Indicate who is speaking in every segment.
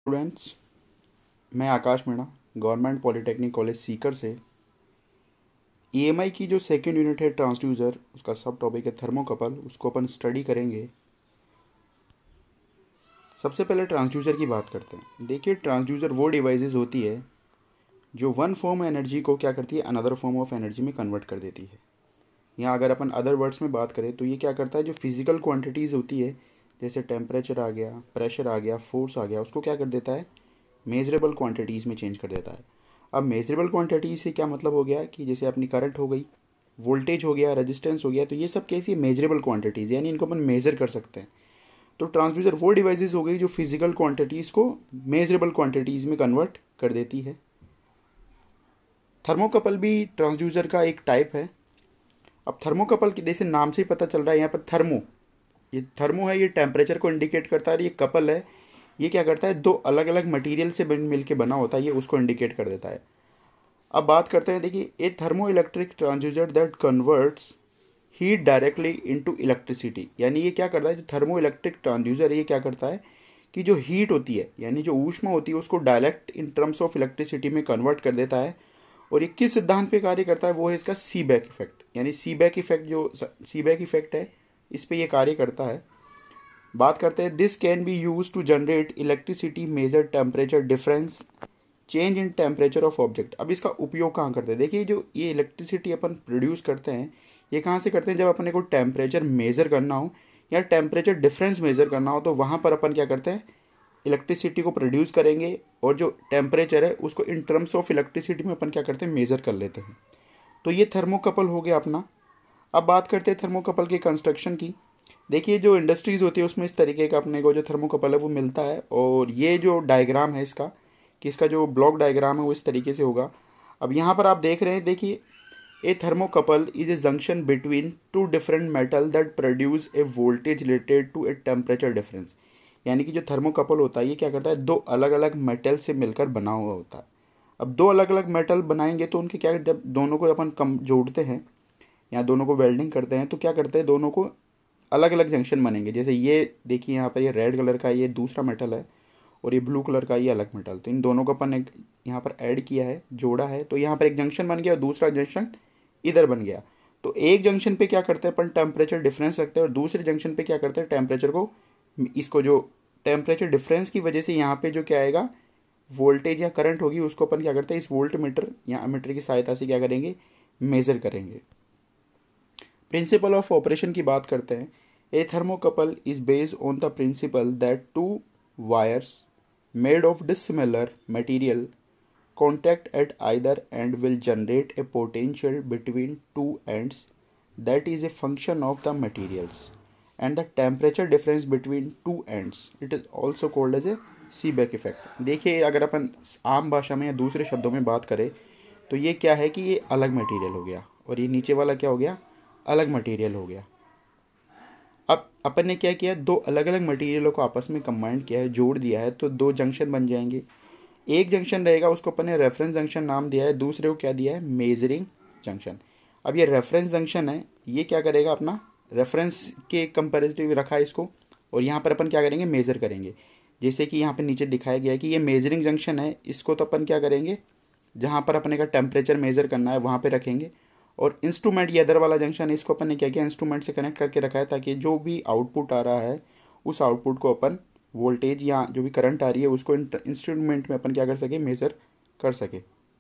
Speaker 1: Students, मैं Akash Meena government polytechnic college Sikar से EMI की जो सेकंड यूनिट है ट्रांसड्यूसर, उसका सब टॉपिक है थर्मोकपल। उसको अपन स्टडी करेंगे। सबसे पहले ट्रांसड्यूसर की बात करते हैं। देखिए, ट्रांसड्यूसर वो डिवाइसेस होती है जो वन फॉर्म एनर्जी को क्या करती है, अनदर फॉर्म ऑफ एनर्जी में कन्वर्ट कर देती है। यहाँ अगर अपन अदर वर्ड्स में बात करें तो ये क्या करता है, जो फिजिकल क्वांटिटीज़ होती है जैसे टेम्परेचर आ गया, प्रेशर आ गया, फोर्स आ गया, उसको क्या कर देता है, मेजरेबल क्वांटिटीज़ में चेंज कर देता है। अब मेजरेबल क्वांटिटी से क्या मतलब हो गया कि जैसे अपनी करंट हो गई, वोल्टेज हो गया, रेजिस्टेंस हो गया, तो ये सब कैसी मेजरेबल क्वांटिटीज़, यानी इनको अपन मेजर कर सकते हैं। तो ट्रांसड्यूसर वो डिवाइसेस हो गई जो फिजिकल क्वांटिटीज़ को मेजरेबल क्वांटिटीज़ में कन्वर्ट कर देती है। थर्मोकपल भी ट्रांसड्यूसर का एक टाइप है। अब थर्मोकपल की जैसे नाम से ही पता चल रहा है, यहाँ पर ये थर्मो है, ये टेम्परेचर को इंडिकेट करता है, और ये कपल है, ये क्या करता है, दो अलग अलग मटेरियल से मिल के बना होता है, ये उसको इंडिकेट कर देता है। अब बात करते हैं, देखिए, a thermoelectric transducer that converts heat directly into electricity. यानी ये क्या करता है, जो थर्मो इलेक्ट्रिक ट्रांसड्यूसर है, ये क्या करता है कि जो हीट होती है, यानी जो ऊष्मा होती है, उसको direct in terms of electricity में कन्वर्ट कर देता है। और ये किस सिद्धांत पे कार्य करता है, वो है इसका सीबैक इफेक्ट। यानी सीबैक इफेक्ट, जो सीबैक इफेक्ट है, इस पे ये कार्य करता है। बात करते हैं, this can be use to generate electricity measure temperature difference change in temperature of object. अब इसका उपयोग कहाँ करते हैं, देखिए, जो ये इलेक्ट्रिसिटी अपन प्रोड्यूस करते हैं, ये कहाँ से करते हैं, जब अपने को टेम्परेचर मेजर करना हो या टेम्परेचर डिफरेंस मेजर करना हो, तो वहाँ पर अपन क्या करते हैं, इलेक्ट्रिसिटी को प्रोड्यूस करेंगे, और जो टेम्परेचर है उसको इन टर्म्स ऑफ इलेक्ट्रिसिटी में अपन क्या करते हैं, मेजर कर लेते हैं। तो ये थर्मोकपल हो गया अपना। अब बात करते हैं थर्मोकपल के कंस्ट्रक्शन की। देखिए, जो इंडस्ट्रीज़ होती है उसमें इस तरीके का अपने को जो थर्मोकपल है वो मिलता है, और ये जो डायग्राम है इसका, कि इसका जो ब्लॉक डायग्राम है वो इस तरीके से होगा। अब यहाँ पर आप देख रहे हैं, देखिए, a thermocouple is a junction between two different metal that produce a voltage related to a temperature difference. यानी कि जो थर्मोकपल होता है, ये क्या करता है, दो अलग अलग मेटल से मिलकर बना हुआ होता है। अब दो अलग अलग मेटल बनाएंगे तो उनके क्या, जब दोनों को अपन कम जोड़ते हैं या दोनों को वेल्डिंग करते हैं, तो क्या करते हैं, दोनों को अलग अलग जंक्शन बनेंगे। जैसे ये देखिए, यहाँ पर ये रेड कलर का ये दूसरा मेटल है, और ये ब्लू कलर का ये अलग मेटल। तो इन दोनों को अपन एक यहाँ पर ऐड किया है, जोड़ा है, तो यहाँ पर एक जंक्शन बन गया और दूसरा जंक्शन इधर बन गया। तो एक जंक्शन पे क्या करते हैं अपन, टेम्परेचर डिफरेंस रखते हैं, और दूसरे जंक्शन पे क्या करते हैं, टेम्परेचर को, इसको जो टेम्परेचर डिफरेंस की वजह से यहाँ पे जो क्या आएगा, वोल्टेज या करंट होगी, उसको अपन क्या करते हैं, इस वोल्ट मीटर या अमीटर की सहायता से क्या करेंगे, मेजर करेंगे। प्रिंसिपल ऑफ ऑपरेशन की बात करते हैं। A thermocouple is based on the principle that two wires made of dissimilar material contact at either end will generate a potential between two ends that is a function of the materials and the temperature difference between two ends. It is also called as a Seebeck effect. देखिए, अगर अपन आम भाषा में या दूसरे शब्दों में बात करें तो ये क्या है कि ये अलग मटेरियल हो गया, और ये नीचे वाला क्या हो गया, अलग मटेरियल हो गया। अब अपन ने क्या किया, दो अलग अलग मटेरियलों को आपस में कंबाइन किया है, जोड़ दिया है, तो दो जंक्शन बन जाएंगे। एक जंक्शन रहेगा, उसको अपन ने रेफरेंस जंक्शन नाम दिया है, दूसरे को क्या दिया है, मेजरिंग जंक्शन। अब ये रेफरेंस जंक्शन है, ये क्या करेगा, अपना रेफरेंस के कंपेरेटिव रखा है इसको, और यहाँ पर अपन क्या करेंगे, मेजर करेंगे। जैसे कि यहाँ पर नीचे दिखाया गया है कि ये मेजरिंग जंक्शन है, इसको तो अपन क्या करेंगे, जहाँ पर अपने का टेम्परेचर मेजर करना है वहाँ पर रखेंगे। और इंस्ट्रूमेंट, ये अदर वाला जंक्शन है, इसको अपन ने क्या किया, इंस्ट्रूमेंट से कनेक्ट करके रखा है, ताकि जो भी आउटपुट आ रहा है उस आउटपुट को अपन वोल्टेज या जो भी करंट आ रही है उसको इंस्ट्रूमेंट में अपन क्या कर सके, मेजर कर सके।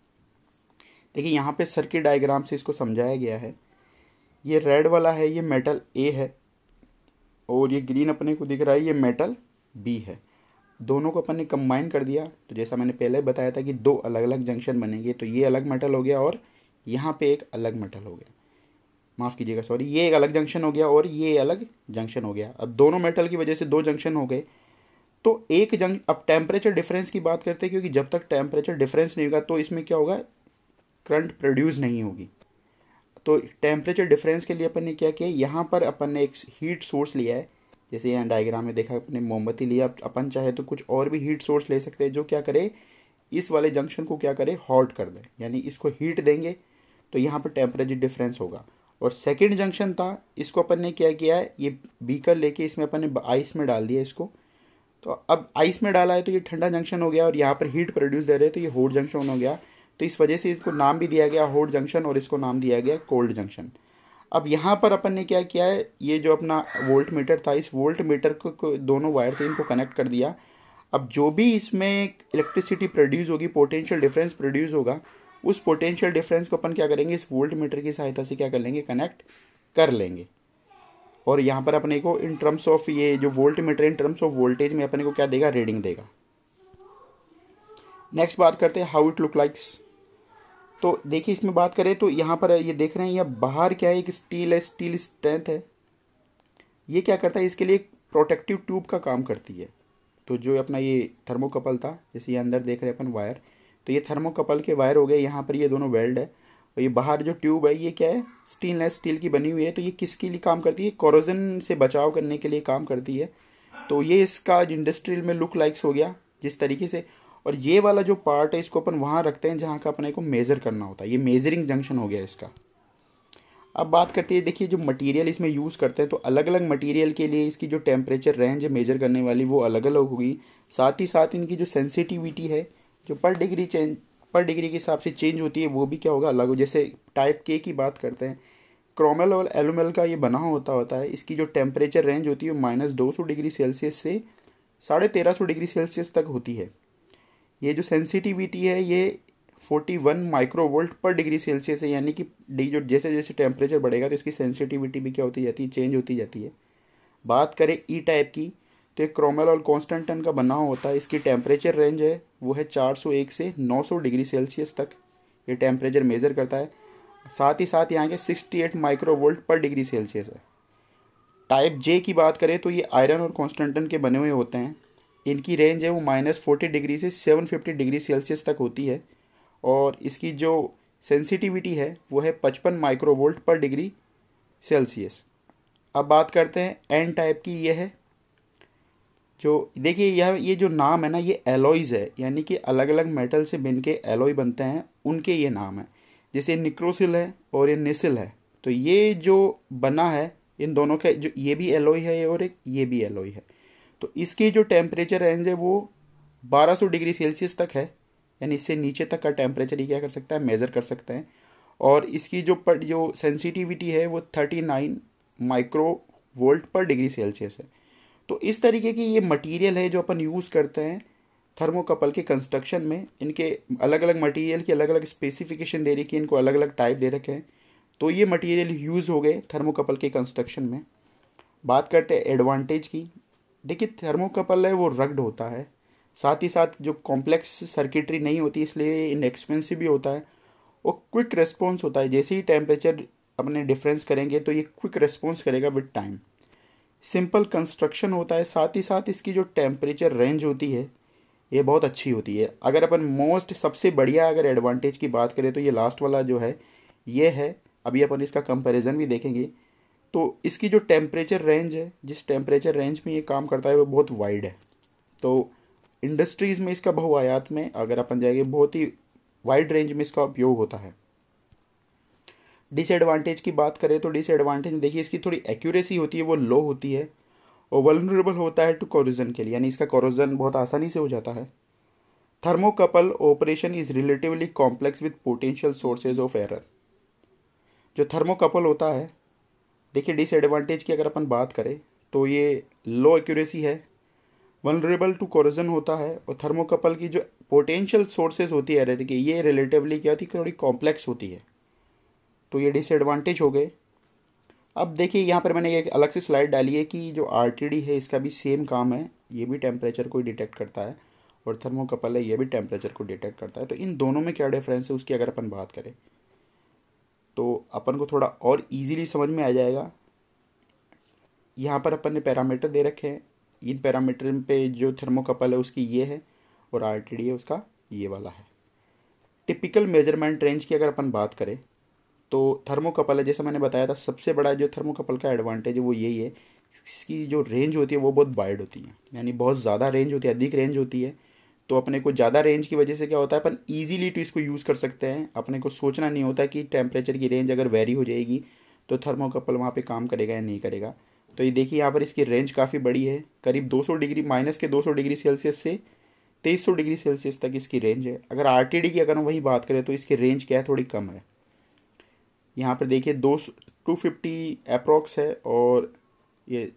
Speaker 1: देखिए, यहाँ पे सर्किट डायग्राम से इसको समझाया गया है। ये रेड वाला है, ये मेटल ए है, और ये ग्रीन अपने को दिख रहा है, ये मेटल बी है। दोनों को अपन ने कंबाइन कर दिया, तो जैसा मैंने पहले बताया था कि दो अलग अलग जंक्शन बनेंगे, तो ये अलग मेटल हो गया और यहाँ पे एक अलग मेटल हो गया, माफ़ कीजिएगा, सॉरी, ये एक अलग जंक्शन हो गया और ये अलग जंक्शन हो गया। अब दोनों मेटल की वजह से दो जंक्शन हो गए, तो एक जंग। अब टेम्परेचर डिफरेंस की बात करते हैं, क्योंकि जब तक टेम्परेचर डिफरेंस नहीं होगा तो इसमें क्या होगा, करंट प्रोड्यूस नहीं होगी। तो टेम्परेचर डिफरेंस के लिए अपन ने क्या किया, यहाँ पर अपन ने एक हीट सोर्स लिया है, जैसे यहाँ डायग्राम में देखा, अपने मोमबत्ती लिया, अपन चाहे तो कुछ और भी हीट सोर्स ले सकते हैं, जो क्या करे, इस वाले जंक्शन को क्या करे, हॉट कर दे, यानी इसको हीट देंगे, तो यहाँ पर टेम्परेचर डिफरेंस होगा। और सेकेंड जंक्शन था, इसको अपन ने क्या किया है, ये बीकर लेके इसमें अपन ने आइस में डाल दिया इसको, तो अब आइस में डाला है तो ये ठंडा जंक्शन हो गया, और यहाँ पर हीट प्रोड्यूस दे रहे हैं तो ये हॉट जंक्शन हो गया। तो इस वजह से इसको नाम भी दिया गया हॉट जंक्शन, और इसको नाम दिया गया कोल्ड जंक्शन। अब यहाँ पर अपन ने क्या किया है, ये जो अपना वोल्ट मीटर था, इस वोल्ट मीटर को दोनों वायर थे इनको कनेक्ट कर दिया। अब जो भी इसमें इलेक्ट्रिसिटी प्रोड्यूस होगी, पोटेंशियल डिफरेंस प्रोड्यूस होगा, उस पोटेंशियल डिफरेंस को अपन क्या करेंगे, इस वोल्ट मीटर की सहायता से क्या कर लेंगे, कनेक्ट कर लेंगे। और यहाँ पर अपने को इन टर्म्स ऑफ ये जो voltmeter in terms of voltage में अपने को क्या देगा, रीडिंग देगा। नेक्स्ट बात करते हैं हाउ इट लुक लाइक्स। तो देखिए इसमें बात करें तो यहाँ पर ये देख रहे हैं, यह बाहर क्या है, एक स्टील है, स्टील स्ट्रेंथ है। ये क्या करता है, इसके लिए एक प्रोटेक्टिव ट्यूब का काम करती है। तो जो अपना ये थर्मोकपल था, जैसे ये अंदर देख रहे हैं अपन वायर, तो ये थर्मोकपल के वायर हो गए, यहाँ पर ये दोनों वेल्ड है, और ये बाहर जो ट्यूब है ये क्या है, स्टेनलेस स्टील की बनी हुई है। तो ये किसके लिए काम करती है, कोरोजन से बचाव करने के लिए काम करती है। तो ये इसका इंडस्ट्रियल में लुक लाइक्स हो गया जिस तरीके से। और ये वाला जो पार्ट है इसको अपन वहाँ रखते हैं जहाँ का अपने को मेज़र करना होता है, ये मेजरिंग जंक्शन हो गया इसका। अब बात करते हैं, देखिए जो मटेरियल इसमें यूज़ करते हैं, तो अलग अलग मटेरियल के लिए इसकी जो टेम्परेचर रेंज है मेजर करने वाली वो अलग अलग होगी। साथ ही साथ इनकी जो सेंसिटिविटी है, जो पर डिग्री के हिसाब से चेंज होती है, वो भी क्या होगा, अलग हो। जैसे टाइप के की बात करते हैं, क्रोमल और एलुमल का ये बना होता है। इसकी जो टेम्परेचर रेंज होती है वो -200 डिग्री सेल्सियस से 1350 डिग्री सेल्सियस तक होती है। ये जो सेंसिटिविटी है ये 41 माइक्रोवोल्ट पर डिग्री सेल्सियस है, यानी कि जो जैसे जैसे टेम्परेचर बढ़ेगा तो इसकी सेंसिटिविटी भी क्या होती जाती है, चेंज होती जाती है। बात करें ई टाइप की, तो एक क्रोमल और कॉन्स्टेंटन का बना होता है। इसकी टेम्परेचर रेंज है वो है 401 से 900 डिग्री सेल्सियस तक ये टेम्परेचर मेज़र करता है। साथ ही साथ यहाँ के 68 माइक्रोवोल्ट पर डिग्री सेल्सियस है। टाइप जे की बात करें तो ये आयरन और कॉन्स्टेंटन के बने हुए होते हैं। इनकी रेंज है वो -40 डिग्री से 750 डिग्री सेल्सियस तक होती है, और इसकी जो सेंसिटिविटी है वो है 55 माइक्रोवोल्ट पर डिग्री सेल्सियस। अब बात करते हैं एन टाइप की। ये है जो देखिए ये जो नाम है ना, ये एलॉयज़ है, यानी कि अलग अलग मेटल से बन के एलॉय बनते हैं, उनके ये नाम है। जैसे निक्रोसिल है और ये निसिल है, तो ये जो बना है इन दोनों का, जो ये भी एलॉय है और एक ये भी एलॉय है। तो इसकी जो टेम्परेचर रेंज है वो 1200 डिग्री सेल्सियस तक है, यानी इससे नीचे तक का टेम्परेचर ये क्या कर सकता है, मेज़र कर सकते हैं। और इसकी जो सेंसिटिविटी है वो 39 माइक्रोवोल्ट पर डिग्री सेल्सियस है। तो इस तरीके की ये मटेरियल है जो अपन यूज़ करते हैं थर्मोकपल के कंस्ट्रक्शन में। इनके अलग अलग मटेरियल की अलग अलग स्पेसिफिकेशन दे रखी है, इनको अलग अलग टाइप दे रखे हैं। तो ये मटेरियल यूज़ हो गए थर्मोकपल के कंस्ट्रक्शन में। बात करते हैं एडवांटेज की। देखिए थर्मोकपल है वो रग्ड होता है, साथ ही साथ जो कॉम्प्लेक्स सर्किटरी नहीं होती, इसलिए इनएक्सपेंसिव भी होता है, और क्विक रेस्पॉन्स होता है। जैसे ही टेम्परेचर अपने डिफरेंस करेंगे तो ये क्विक रेस्पॉन्स करेगा विद टाइम। सिंपल कंस्ट्रक्शन होता है, साथ ही साथ इसकी जो टेम्परेचर रेंज होती है ये बहुत अच्छी होती है। अगर अपन सबसे बढ़िया अगर एडवांटेज की बात करें तो ये लास्ट वाला जो है ये है। अभी अपन इसका कंपैरिजन भी देखेंगे। तो इसकी जो टेम्परेचर रेंज है, जिस टेम्परेचर रेंज में ये काम करता है वो बहुत वाइड है। तो इंडस्ट्रीज़ में इसका बहुआयात में अगर अपन जाएंगे बहुत ही वाइड रेंज में इसका उपयोग होता है। डिसएडवांटेज की बात करें तो डिसएडवांटेज देखिए इसकी थोड़ी एक्यूरेसी होती है वो लो होती है, और वल्नरेबल होता है टू कोरोजन के लिए, यानी इसका कोरोजन बहुत आसानी से हो जाता है। Thermocouple operation is relatively complex with potential sources of error. जो थर्मोकपल होता है, देखिए डिसएडवांटेज की अगर अपन बात करें तो ये लो एक्यूरेसी है, वल्नरेबल टू कोरोजन होता है, और थर्मोकपल की जो पोटेंशियल सोर्सेज होती है एरर की, ये रिलेटिवली क्या होती है, थोड़ी कॉम्प्लेक्स होती है। तो ये डिसएडवांटेज हो गए। अब देखिए यहाँ पर मैंने एक अलग से स्लाइड डाली है कि जो आरटीडी है इसका भी सेम काम है, ये भी टेम्परेचर को डिटेक्ट करता है, और थर्मोकपल है ये भी टेम्परेचर को डिटेक्ट करता है। तो इन दोनों में क्या डिफरेंस है उसकी अगर अपन बात करें तो अपन को थोड़ा और इजीली समझ में आ जाएगा। यहाँ पर अपन ने पैरामीटर दे रखे हैं, इन पैरामीटर पे जो थर्मोकपल है उसकी ये है, और आरटीडी है उसका ये वाला है। टिपिकल मेजरमेंट रेंज की अगर अपन बात करें तो थर्मोकपल है, जैसा मैंने बताया था, सबसे बड़ा जो थर्मोकपल का एडवांटेज है वो यही है, इसकी जो रेंज होती है वो बहुत वाइड होती है, यानी बहुत ज़्यादा रेंज होती है, अधिक रेंज होती है। तो अपने को ज़्यादा रेंज की वजह से क्या होता है, अपन ईजिली तो इसको यूज़ कर सकते हैं। अपने को सोचना नहीं होता कि टेम्परेचर की रेंज अगर वेरी हो जाएगी तो थर्मोकपल वहाँ पे काम करेगा या नहीं करेगा। तो ये देखिए यहाँ पर इसकी रेंज काफ़ी बड़ी है, करीब 200 डिग्री माइनस के 200 डिग्री सेल्सियस से 2300 डिग्री सेल्सियस तक इसकी रेंज है। अगर आरटीडी की अगर हम वही बात करें तो इसकी रेंज क्या है, थोड़ी कम है। यहाँ पर देखिए 250 अप्रोक्स है और ये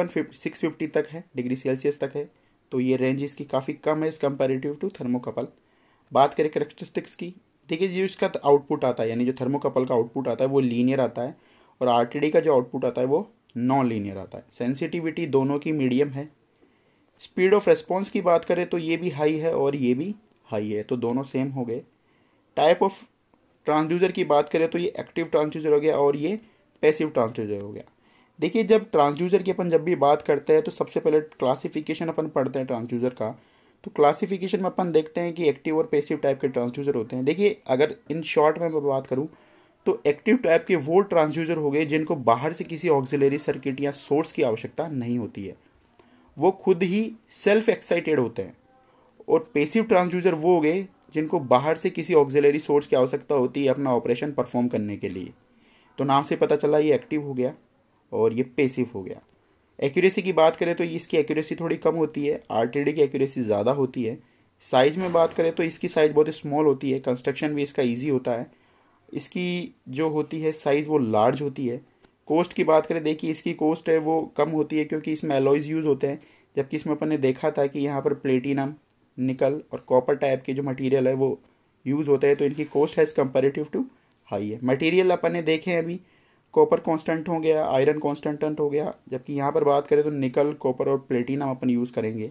Speaker 1: 650 तक है, डिग्री सेल्सियस तक है। तो ये रेंज इसकी काफ़ी कम है इस कंपेरेटिव टू थर्मोकपल। बात करें करेक्टरिस्टिक्स की, देखिए जो इसका आउटपुट आता है यानी जो थर्मोकपल का आउटपुट आता है वो लीनियर आता है और आरटीडी का जो आउटपुट आता है वो नॉन लीनियर आता है। सेंसिटिविटी दोनों की मीडियम है। स्पीड ऑफ रेस्पॉन्स की बात करें तो ये भी हाई है और ये भी हाई है, तो दोनों सेम हो गए। टाइप ऑफ ट्रांसड्यूसर की बात करें तो ये एक्टिव ट्रांसड्यूसर हो गया और ये पैसिव ट्रांसड्यूसर हो गया। देखिए जब ट्रांसड्यूसर की अपन जब भी बात करते हैं तो सबसे पहले क्लासिफिकेशन अपन पढ़ते हैं ट्रांसड्यूसर का। तो क्लासिफिकेशन में अपन देखते हैं कि एक्टिव और पैसिव टाइप के ट्रांसड्यूसर होते हैं। देखिए अगर इन शॉर्ट में मैं बात करूं तो एक्टिव टाइप के वो ट्रांसड्यूसर हो गए जिनको बाहर से किसी ऑक्सिलरी सर्किट या सोर्स की आवश्यकता नहीं होती है, वो खुद ही सेल्फ एक्साइटेड होते हैं। और पैसिव ट्रांसड्यूसर वो हो गए जिनको बाहर से किसी ऑक्सिलरी सोर्स की आवश्यकता होती है अपना ऑपरेशन परफॉर्म करने के लिए। तो नाम से पता चला ये एक्टिव हो गया और ये पैसिव हो गया। एक्यूरेसी की बात करें तो इसकी एक्यूरेसी थोड़ी कम होती है, आरटीडी की एक्यूरेसी ज़्यादा होती है। साइज़ में बात करें तो इसकी साइज़ बहुत स्मॉल होती है, कंस्ट्रक्शन भी इसका ईजी होता है। इसकी जो होती है साइज़ वो लार्ज होती है। कोस्ट की बात करें, देखिए इसकी कोस्ट है वो कम होती है क्योंकि इसमें एलॉयज़ यूज़ होते हैं, जबकि इसमें अपन ने देखा था कि यहाँ पर प्लेटिनम, निकल और कॉपर टाइप के जो मटेरियल है वो यूज़ होते हैं, तो इनकी कोस्ट है कंपेरेटिव टू हाई है। मटेरियल अपन ने देखे हैं अभी, कॉपर कांस्टेंट हो गया, आयरन कांस्टेंट हो गया, जबकि यहाँ पर बात करें तो निकल, कॉपर और प्लेटिनम अपन यूज़ करेंगे।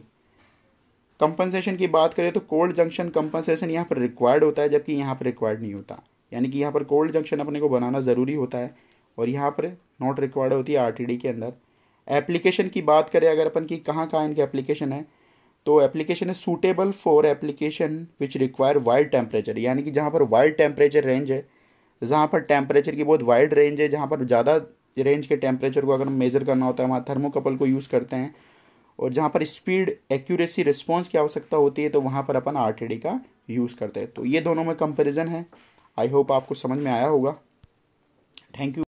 Speaker 1: कंपनसेशन की बात करें तो कोल्ड जंक्शन कंपनसेशन यहाँ पर रिक्वायर्ड होता है, जबकि यहाँ पर रिक्वायर्ड नहीं होता। यानी कि यहाँ पर कोल्ड जंक्शन अपने को बनाना ज़रूरी होता है और यहाँ पर नॉट रिक्वायर्ड होती है आरटीडी के अंदर। एप्लीकेशन की बात करें अगर अपन की कहाँ कहाँ इनके एप्लीकेशन है, तो एप्लीकेशन है suitable for application which require wide temperature, यानी कि जहाँ पर वाइड टेम्परेचर रेंज है, जहाँ पर टेम्परेचर की बहुत वाइड रेंज है, जहाँ पर ज़्यादा रेंज के टेम्परेचर को अगर हम मेज़र करना होता है वहाँ थर्मोकपल को यूज़ करते हैं। और जहाँ पर स्पीड, एक्यूरेसी, रिस्पॉन्स की आवश्यकता होती है तो वहाँ पर अपन आरटीडी का यूज़ करते हैं। तो ये दोनों में कंपैरिजन है। आई होप आपको समझ में आया होगा। Thank you.